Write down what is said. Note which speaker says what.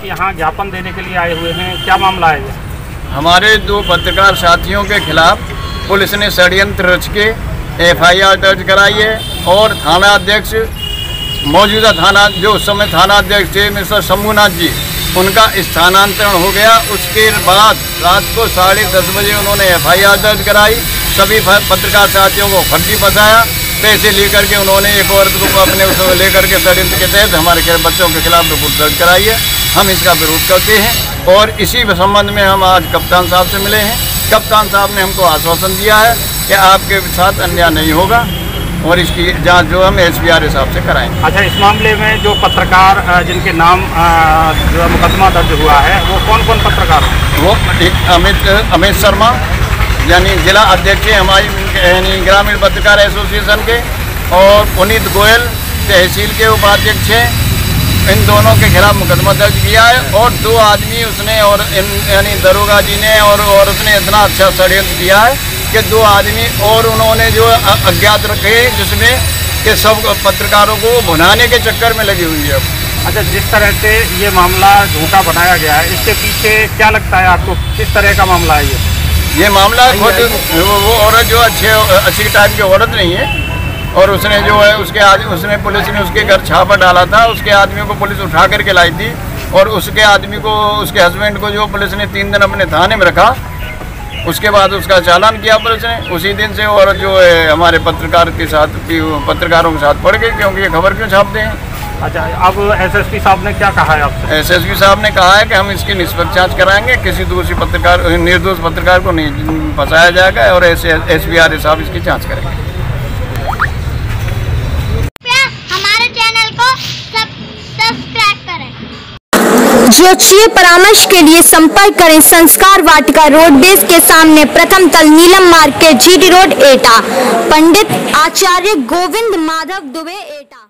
Speaker 1: यहाँ ज्ञापन देने के लिए आए हुए हैं, क्या मामला है ये?
Speaker 2: हमारे 2 पत्रकार साथियों के खिलाफ पुलिस ने षड्यंत्र रच के FIR दर्ज कराई है और थाना अध्यक्ष, मौजूदा थाना जो उस समय थाना अध्यक्ष थे मिस्टर शंभूनाथ जी, उनका स्थानांतरण हो गया। उसके बाद रात को 10:30 बजे उन्होंने FIR दर्ज कराई। सभी पत्रकार साथियों को फर्जी बताया, पैसे लेकर के उन्होंने एक औरत को अपने उसमें लेकर के षड्यंत्र के तहत हमारे बच्चों के खिलाफ रिपोर्ट दर्ज कराई है। हम इसका विरोध करते हैं और इसी संबंध में हम आज कप्तान साहब से मिले हैं। कप्तान साहब ने हमको आश्वासन दिया है कि आपके साथ अन्याय नहीं होगा और इसकी जांच जो हम SPR साहब से कराएंगे।
Speaker 1: अच्छा, इस मामले में जो पत्रकार जिनके नाम जो मुकदमा दर्ज हुआ है वो कौन कौन पत्रकार हैं?
Speaker 2: वो अमित शर्मा यानी जिला अध्यक्ष है हमारी यानी ग्रामीण पत्रकार एसोसिएशन के, और पुनीत गोयल तहसील के उपाध्यक्ष हैं। इन दोनों के खिलाफ मुकदमा दर्ज किया है और 2 आदमी उसने और यानी दरोगा जी ने और उसने इतना अच्छा षड्यंत्र किया है कि 2 आदमी और उन्होंने जो अज्ञात रखे जिसमें कि सब पत्रकारों को भुनाने के चक्कर में लगी हुई है।
Speaker 1: अच्छा, जिस तरह से ये मामला झूठा बनाया गया है, इसके पीछे क्या लगता है आपको, किस तरह का मामला है
Speaker 2: ये मामला खुद वो औरत जो अच्छी टाइप की औरत नहीं है और उसने जो है उसने पुलिस ने उसके घर छापा डाला था। उसके आदमी को पुलिस उठा करके लाई थी और उसके आदमी को, उसके हस्बैंड को जो पुलिस ने 3 दिन अपने थाने में रखा। उसके बाद उसका चालान किया पुलिस ने। उसी दिन से औरत जो है हमारे पत्रकारों के साथ पड़ गई, क्योंकि ये खबर क्यों छापते हैं।
Speaker 1: अच्छा, अब SSP साहब ने क्या कहा है आपसे?
Speaker 2: SSP साहब ने कहा है कि हम इसकी निष्पक्ष जांच कराएंगे, किसी दोषी पत्रकार, निर्दोष पत्रकार को नहीं फंसाया जाएगा और SPR साहब इसकी जांच करेंगे।
Speaker 3: हमारे चैनल को सब्सक्राइब करें।
Speaker 4: ज्योतिषीय परामर्श के लिए संपर्क करें संस्कार वाटिका रोड बेस के सामने, प्रथम तल, नीलम मार्केट, GT रोड, एटा। पंडित आचार्य गोविंद माधव दुबे, एटा।